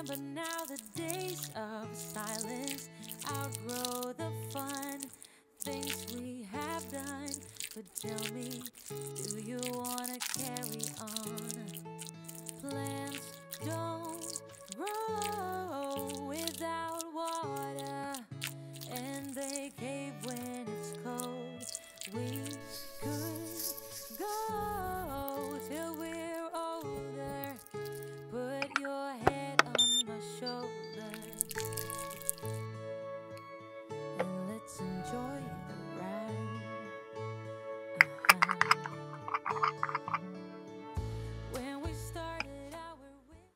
Remember now the days of silence, outgrow the fun, things we have done. But tell me, do you wanna carry on?